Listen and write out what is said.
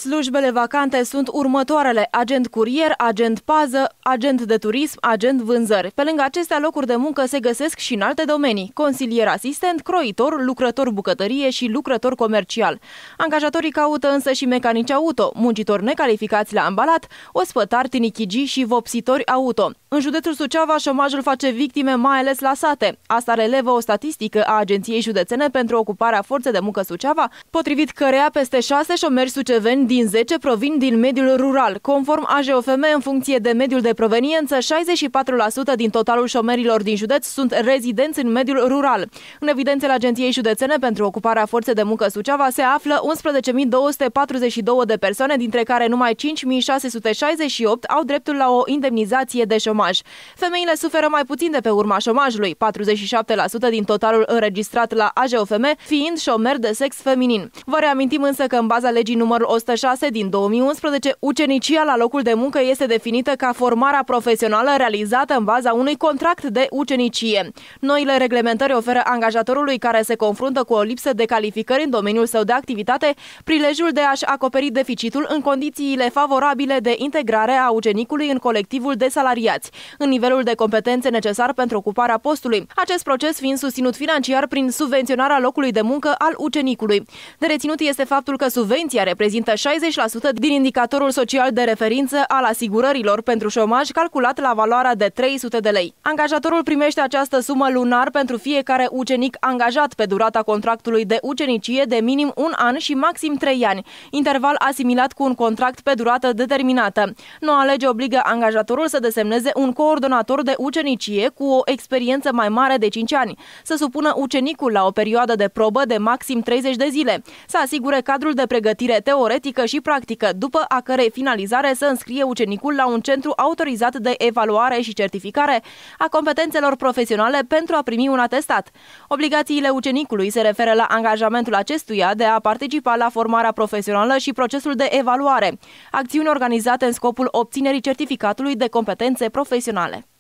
Slujbele vacante sunt următoarele: agent curier, agent pază, agent de turism, agent vânzări. Pe lângă acestea, locuri de muncă se găsesc și în alte domenii: consilier asistent, croitor, lucrător bucătărie și lucrător comercial. Angajatorii caută însă și mecanici auto, muncitori necalificați la ambalat, ospătari, tinichigii și vopsitori auto. În județul Suceava, șomajul face victime mai ales la sate. Asta relevă o statistică a Agenției Județene pentru Ocuparea Forței de Muncă Suceava, potrivit căreia peste 6 șomeri suceveni din 10 provin din mediul rural. Conform AJOFM, în funcție de mediul de proveniență, 64% din totalul șomerilor din județ sunt rezidenți în mediul rural. În evidențele Agenției Județene pentru Ocuparea Forței de Muncă Suceava se află 11.242 de persoane, dintre care numai 5.668 au dreptul la o indemnizație de șomaj. Femeile suferă mai puțin de pe urma șomajului, 47% din totalul înregistrat la AJOFM fiind șomeri de sex feminin. Vă reamintim însă că în baza legii numărul 106 din 2011, ucenicia la locul de muncă este definită ca formarea profesională realizată în baza unui contract de ucenicie. Noile reglementări oferă angajatorului care se confruntă cu o lipsă de calificări în domeniul său de activitate prilejul de a-și acoperi deficitul în condițiile favorabile de integrare a ucenicului în colectivul de salariați, în nivelul de competențe necesar pentru ocuparea postului, acest proces fiind susținut financiar prin subvenționarea locului de muncă al ucenicului. De reținut este faptul că subvenția reprezintă 60% din indicatorul social de referință al asigurărilor pentru șomaj, calculat la valoarea de 300 de lei. Angajatorul primește această sumă lunar pentru fiecare ucenic angajat pe durata contractului de ucenicie de minim 1 an și maxim 3 ani, interval asimilat cu un contract pe durată determinată. Noua lege obligă angajatorul să desemneze un coordonator de ucenicie cu o experiență mai mare de 5 ani, să supună ucenicul la o perioadă de probă de maxim 30 de zile, să asigure cadrul de pregătire teoretică și practică, după a cărei finalizare să înscrie ucenicul la un centru autorizat de evaluare și certificare a competențelor profesionale pentru a primi un atestat. Obligațiile ucenicului se referă la angajamentul acestuia de a participa la formarea profesională și procesul de evaluare, acțiuni organizate în scopul obținerii certificatului de competențe profesionale.